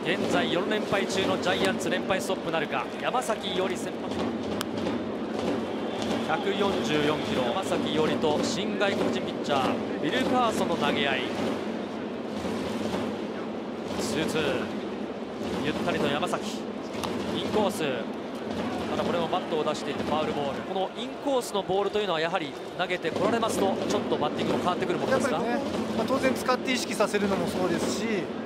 現在4連敗中のジャイアンツ、連敗ストップなるか。山崎伊織先発、144キロ。山崎伊織と新外国人ピッチャーウィルカーソンの投げ合い。2-2、ゆったりと山崎、インコース。ただこれもバットを出していってファウルボール。このインコースのボールというのはやはり投げてこられますとちょっとバッティングも変わってくるものですか。 やっぱりね、当然使って意識させるのもそうですし、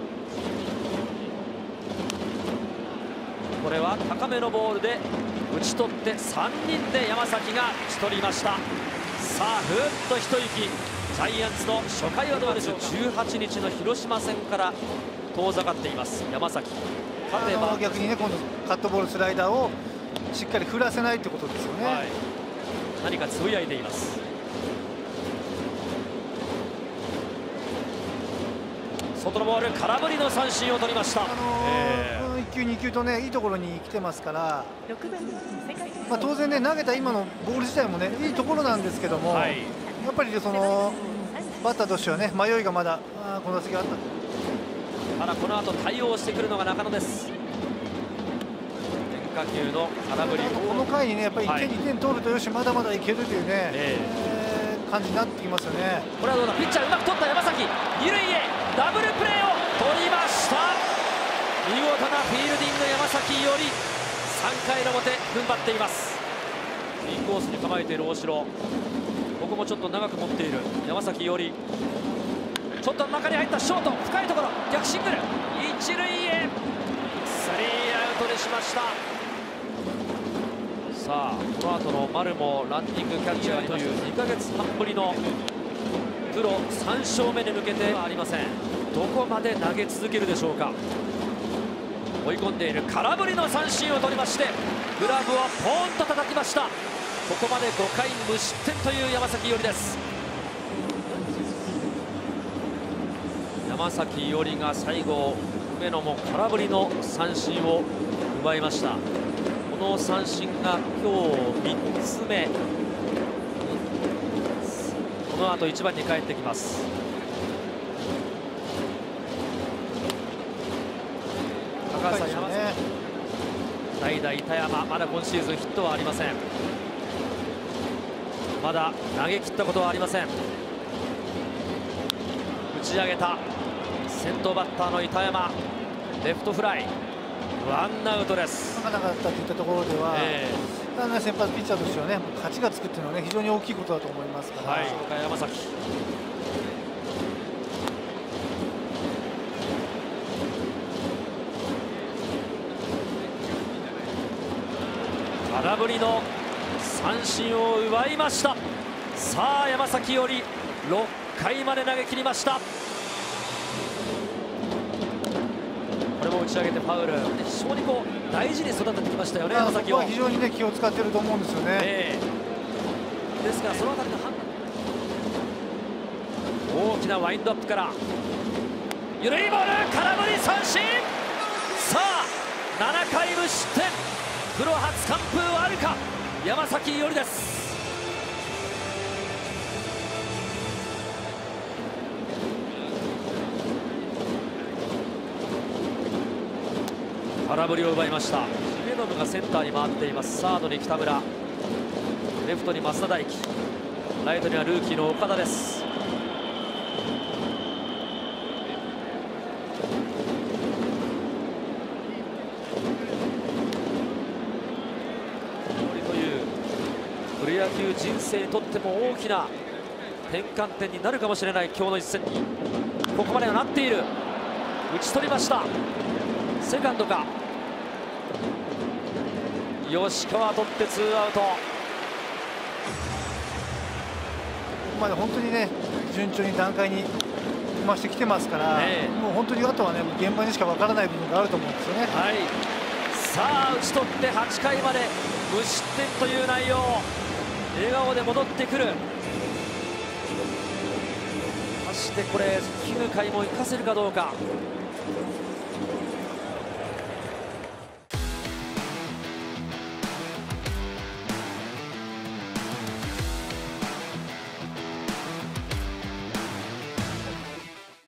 これは高めのボールで打ち取って3人で山崎が打ち取りました。さあふっと一息。ジャイアンツの初回はどうでしょう。18日の広島戦から遠ざかっています山崎。勝てば逆にね、今度カットボール、スライダーをしっかり振らせないってことですよね。 はい、何かつぶやいています。外のボール、空振りの三振を取りました。 1球2球とね、いいところに来てますから、当然ね、投げた今のボール自体もね、いいところなんですけども、 はい、 やっぱりそのバッターとしてはね、迷いがまだこの打席あった。 ただこの後対応してくるのが中野です。変化球の空振り。 この回にね、やっぱり1点、2点取るとよし、まだまだいけるというね、感じになってきますよね。 これはどうだ。ピッチャーうまく取った山崎、二塁へダブルプレーを取りました。見事なフィールディング、山崎伊織。3回の表踏ん張っています。インコースに構えている大城、ここもちょっと長く持っている山崎伊織。ちょっと中に入ったショート、深いところ、逆シングル、一塁へスリーアウトにしました。さあこの後の丸もランニングキャッチャーという2ヶ月半ぶりのプロ3勝目に向けてはありません。どこまで投げ続けるでしょうか。追い込んでいる、空振りの三振を取りまして、グラブをポーンと叩きました。ここまで5回無失点という山崎伊織です。山崎伊織が最後、梅野も空振りの三振を奪いました。この三振が今日3つ目。この後1番に帰ってきます。高橋さん、山崎代打板山、まだ今シーズンヒットはありません。まだ投げ切ったことはありません。打ち上げた先頭バッターの板山、レフトフライ、ワンアウトです。 なかなかったといったところでは、先発ピッチャーとしてはね、勝ちがつくっていうのはね、非常に大きいことだと思いますから。 はい、山崎。空振りの三振を奪いました。さあ山崎伊織、6回まで投げ切りました。これも打ち上げてファウル。非常にこう大事に育ててきましたよね、山崎を。 非常にね、気を使っていると思うんですよね。 ですからそのあたりの判断、大きなワインドアップから緩いボール、空振り三振。さあ7回無失点、プロ初完封はあるか、山崎伊織です。空振りを奪いました。姫野がセンターに回っています。サードに北村、レフトに増田大輝、ライトにはルーキーの岡田です。というプロ野球人生にとっても大きな転換点になるかもしれない今日の一戦にここまではなっている。打ち取りました。セカンドか、吉川取ってツーアウト。 ここまで本当にね、順調に段階に増してきてますから、もう本当にあとはね、現場にしかわからない部分があると思うんですよね。 はい、さあ打ち取って8回まで無失点という内容。笑顔で戻ってくる。果たしてこれ9回も生かせるかどうか。